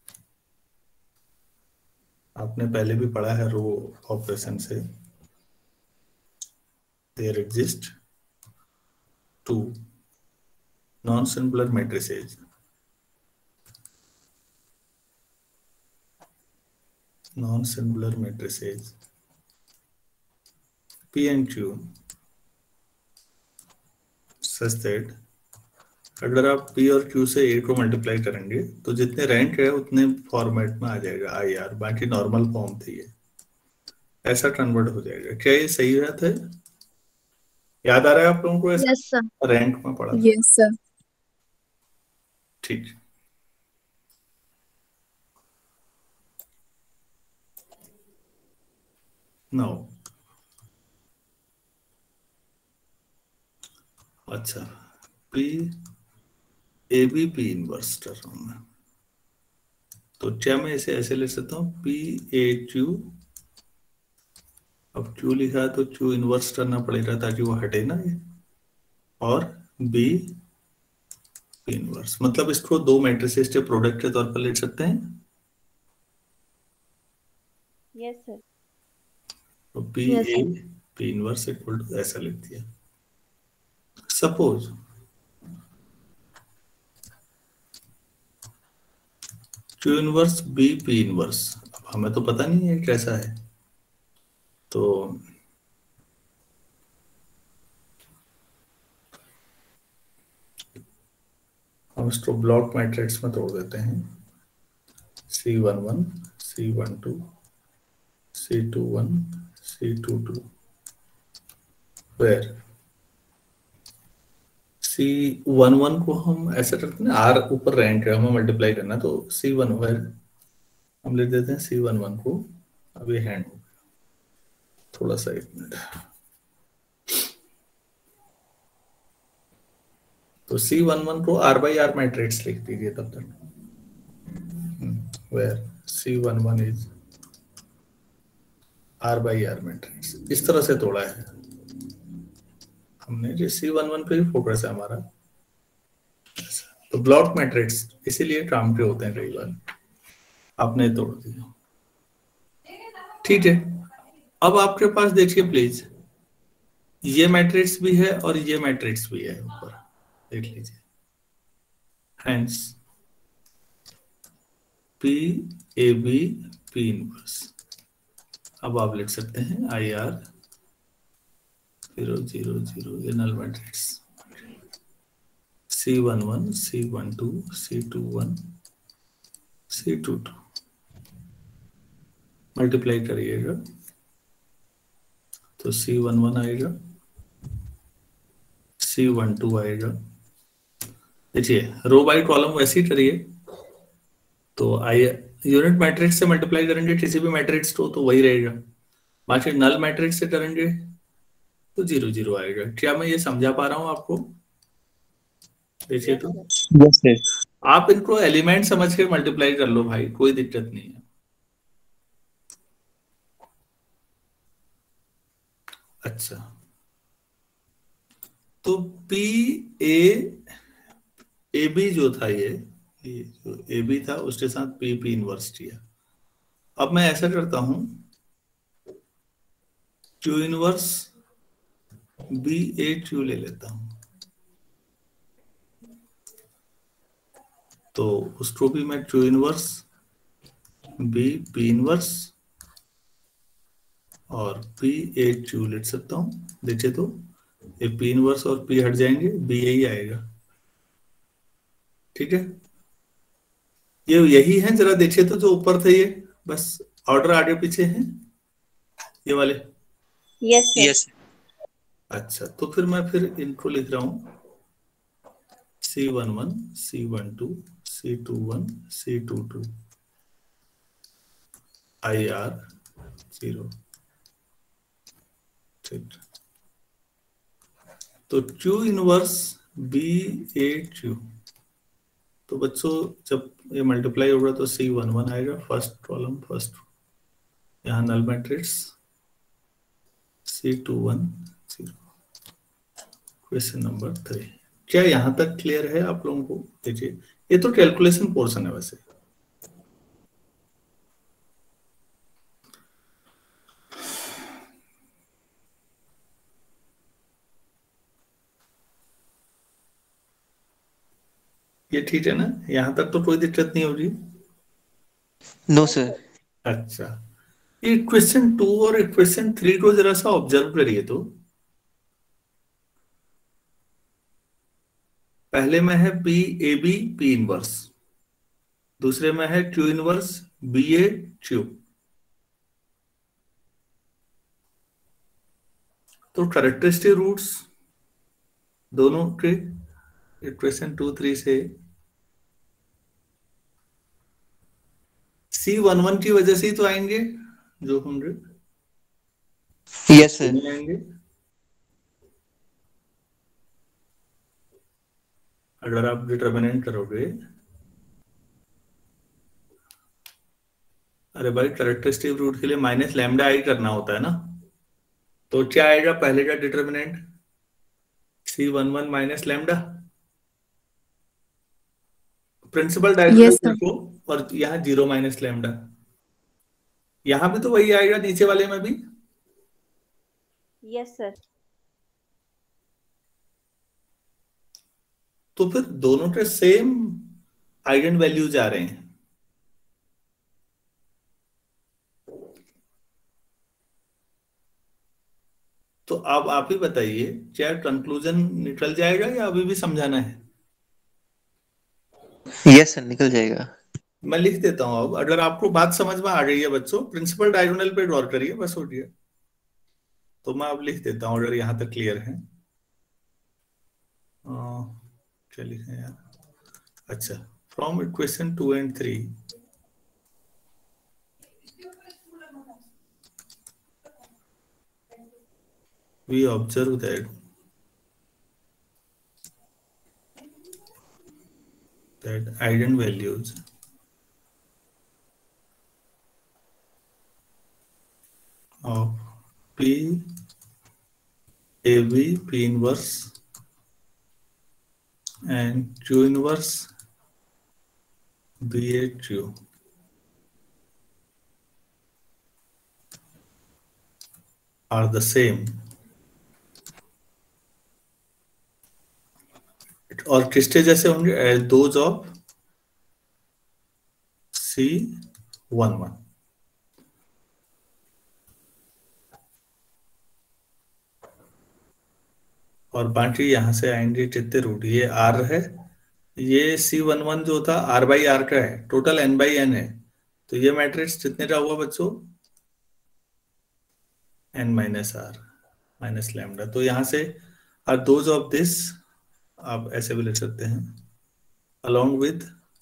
आपने पहले भी पढ़ा है रो ऑपरेशन से। There exist two non singular matrices non singular matrices P and Q such that अगर आप P और Q से A को मल्टीप्लाई करेंगे तो जितने रैंक है उतने फॉर्मेट में आ जाएगा आई आर, बाकी नॉर्मल फॉर्म थी ये, ऐसा कन्वर्ट हो जाएगा। क्या ये सही बात है? याद आ रहा है आप लोगों को? ऐसा Yes, sir. रैंक में पढ़ा था। Yes, sir. ठीक। नो अच्छा, P A B P inverse term में, तो क्या मैं इसे ऐसे ले सकता हूँ पी ए क्यू। अब क्यू लिखा है तो क्यू इनवर्स करना पड़ेगा ताकि वो हटे ना ये, और बी पी इनवर्स, मतलब इसको दो मैट्रिसेस के प्रोडक्ट के तौर पर ले सकते हैं। Yes sir. तो P Yes, A sir. P inverse equal to ऐसा लिख दिया। Suppose Q inverse B P inverse, अब हमें तो पता नहीं है कैसा है, तो हम इसको ब्लॉक मैट्रिक्स में तोड़ देते हैं। C one one, C one two, C two one, C two two, where C one one को हम ऐसा करते हैं, आर ऊपर रैंक है, हमें मल्टीप्लाई करना, तो सी वन वेयर हम लिख देते हैं सी वन वन को। अब ये हैंड हो गया, थोड़ा सा एक मिनट। तो सी वन वन को आर बाई आर मैट्रिक्स लिख दीजिए तब तक, where C one one is R by R matrix. इस तरह से तोड़ा है हमने, जो सी वन वन पे ही फोकस है हमारा। तो ब्लॉक मैट्रिक्स इसीलिए काम के होते हैं कई बार। आपने तोड़ दिया, ठीक है। अब आपके पास देखिए प्लीज, ये मैट्रिक्स भी है और ये मैट्रिक्स भी है ऊपर, देख लीजिए। Hence P A B P inverse, अब आप लिख सकते हैं I R zero zero zero, ये null matrix C one one, C one two, C two one, C two two, multiply करिएगा तो सी वन वन आएगा, सी वन टू आएगा। देखिए रो बाई कॉलम वैसे ही करिए, तो आई यूनिट मैट्रिक्स से मल्टीप्लाई करेंगे किसी भी मैट्रिक्स को तो वही रहेगा, बाकी नल मैट्रिक्स से करेंगे तो जीरो जीरो आएगा। क्या मैं ये समझा पा रहा हूं आपको? देखिए तो Yes, sir. आप इनको एलिमेंट समझ के मल्टीप्लाई कर लो भाई, कोई दिक्कत नहीं है। अच्छा, तो पी ए ए बी जो था, ये ये जो ए बी था उसके साथ पी पी इनवर्स किया। अब मैं ऐसा करता हूं, Q inverse B A Q ले लेता हूं, तो उसको भी मैं Q inverse B P inverse और पी ए क्यू लिख सकता हूं। देखिए तो ये पी इनवर्स और पी हट जाएंगे, बी ए ही आएगा। ठीक है, ये यही है, जरा देखिए तो जो ऊपर थे ये बस ऑर्डर आगे पीछे हैं ये वाले। Yes sir. यस अच्छा, तो फिर मैं फिर इनको लिख रहा हूं C one one, C one two, C two one, C two two, I R zero. ठीक, तो Q inverse B A Q, तो बच्चों जब ये मल्टीप्लाई होगा तो सी वन वन आएगा, फर्स्ट कॉलम फर्स्ट, यहाँ null matrix C two one zero. Question number three, क्या यहां तक क्लियर है आप लोगों को? देखिए ये तो कैलकुलेशन पोर्शन है वैसे। ये ठीक है ना, यहां तक तो कोई दिक्कत नहीं होगी? No sir. अच्छा, ये क्वेश्चन टू और क्वेश्चन थ्री को जरा सा ऑब्जर्व करिए तो। पहले में है P A B P inverse, दूसरे में है Q inverse B A Q. तो कैरेक्टरिस्टिक रूट्स दोनों के इक्वेशन टू थ्री से सी वन वन की वजह से ही तो आएंगे जो होंगे, यस सर। नहीं आएंगे। अगर आप डिटर्मिनेंट करोगे, अरे भाई कैरेक्टरिस्टिक रूट के लिए माइनस लैम्डा आई करना होता है ना, तो क्या आएगा पहले का determinant? C one one minus lambda, principal diagonal Yes, sir. देखो, और यहाँ जीरो माइनस लैम्डा, यहाँ भी तो वही आएगा नीचे वाले में भी। Yes sir. तो फिर दोनों के सेम आइगन वैल्यूज आ रहे हैं। तो अब आप ही बताइए, क्या कंक्लूजन निकल जाएगा या अभी भी समझाना है? यस सर, निकल जाएगा। मैं लिख देता हूं। अब अगर आपको बात समझ में आ गई है बच्चों, प्रिंसिपल डायगोनल पे गौर करिए, बस हो गया। तो मैं अब लिख देता हूं अगर यहां तक क्लियर है। अ, क्या लिखे यार? अच्छा, from equation two and three we observe that that eigenvalues of P A B P inverse and Q inverse B A Q are the same, और किसके जैसे होंगे? As those of C one one. और बाकी यहां से आएंगे कितने रूट? ये आर है, ये सी वन वन जो था आर बाई आर का है, टोटल एन बाई एन है। तो ये मैट्रिक्स कितने का हुआ बच्चों? N minus R minus lambda. तो यहां से आर दोज ऑफ दिस, आप ऐसे भी लिख सकते हैं, along with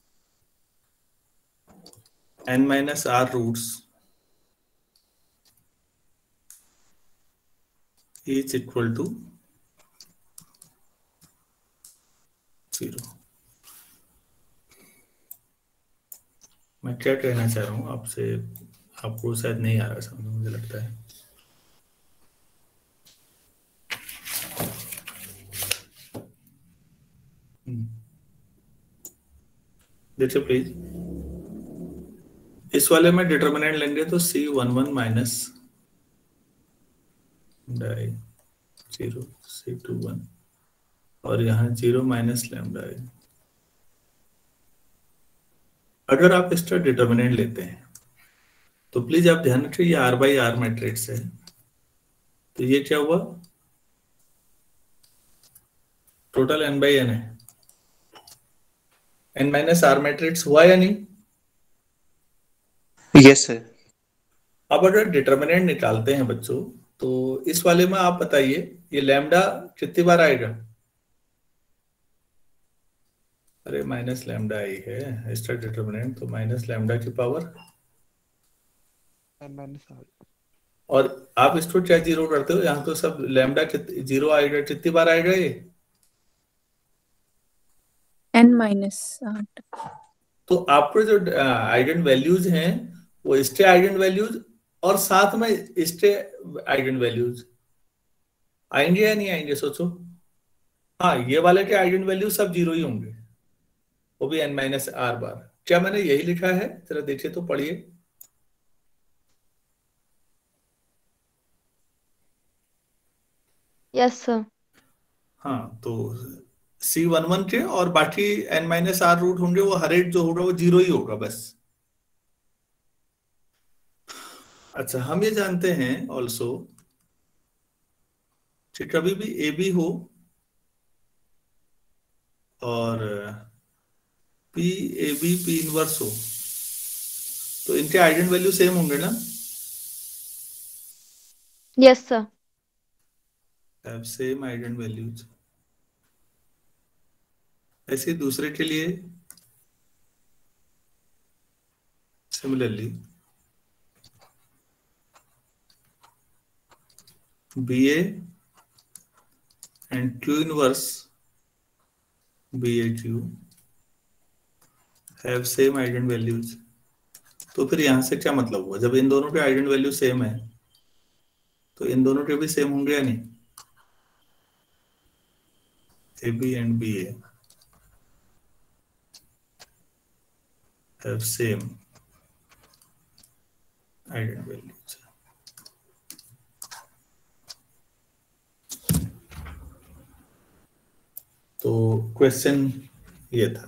n minus r roots is equal to zero. मैं क्या कहना चाह रहा हूं आपसे, आपको शायद नहीं आ रहा समझ, मुझे लगता है। देखिए प्लीज, इस वाले में डिटर्मिनेंट लेंगे तो सी वन वन माइनस डाई जीरो सी टू वन, और यहाँ जीरो माइनस लैम्डा है। अगर आप इसका डिटर्मिनेंट लेते हैं तो प्लीज आप ध्यान रखिए, ये आर बाई आर मैट्रिक्स है। तो ये क्या हुआ? टोटल एन बाई एन है, एन माइनस आर मैट्रिक्स हुआ या नहीं? Yes sir. अब अगर डिटर्मिनेंट निकालते हैं बच्चों, तो इस वाले में आप बताइए ये लैम्डा कितनी बार आएगा? अरे माइनस लैम्डा आई है इसका डिटर्मिनेंट, तो माइनस लैम्डा की पावर, एन माइनस आर। और आप इसको क्या जीरो करते हो? यहाँ तो सब लैम्डा जीरो आएगा, कितनी बार आएगा ये? एन माइनस आठ। तो आपको जो आइगन वैल्यूज हैं वो इसके आइगन वैल्यूज और साथ में इसके आइगन वैल्यूज आएंगे या नहीं आएंगे, सोचो। हाँ, ये वाले के आइगन वैल्यू सब जीरो ही होंगे, वो भी एन माइनस आर बार। क्या मैंने यही लिखा है? जरा देखिए तो, पढ़िए। Yes sir. हाँ, तो सी वन वन के और बाकी एन माइनस आर रूट होंगे, वो हर एक जो होगा वो जीरो ही होगा बस। अच्छा, हम ये जानते हैं ऑल्सो कि कभी भी ए बी हो और P A B P inverse हो, तो इनके आइगन वैल्यू सेम होंगे ना? Yes sir. Have same eigen values. ऐसे ही दूसरे के लिए similarly B A and Q inverse B A Q have same eigen values. तो फिर यहां से क्या मतलब हुआ? जब इन दोनों के आइगन वैल्यू सेम है तो इन दोनों के भी सेम होंगे या नहीं? A B and B A have same eigen values. तो क्वेश्चन ये था।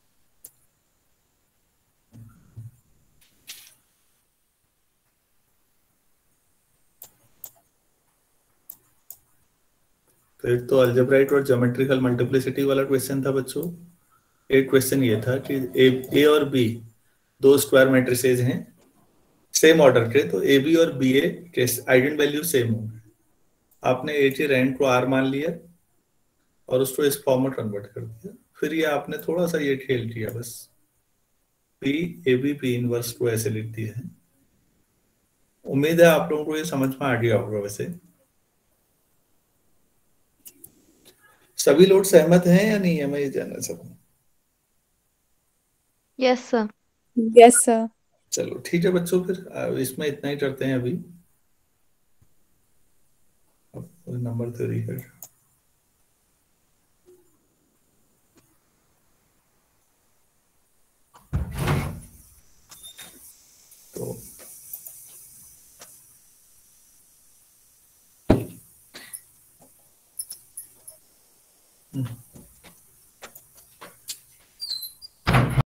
तो एक तो अलजेब्राइक और ज्योमेट्रिकल मल्टीप्लिसिटी वाला क्वेश्चन था बच्चों। एक क्वेश्चन ये था कि ए ए और बी दो स्क्वायर मैट्रिसेज हैं सेम ऑर्डर के, तो ए बी और बी ए के आइगन वैल्यू सेम होंगे। आपने ए के रैंक को आर मान लिया और उसको इस फॉर्म में कन्वर्ट कर दिया। फिर ये आपने थोड़ा सा ये खेल किया बस, P A B P inverse को ऐसे लिख दिया है। उम्मीद है आप लोगों को ये समझ में आ गया होगा। वैसे सभी लोग सहमत हैं या नहीं है, मैं ये जानना चाहूँ। Yes sir. Yes sir. चलो ठीक है बच्चों, फिर इसमें इतना ही करते हैं अभी। नंबर थ्योरी है तो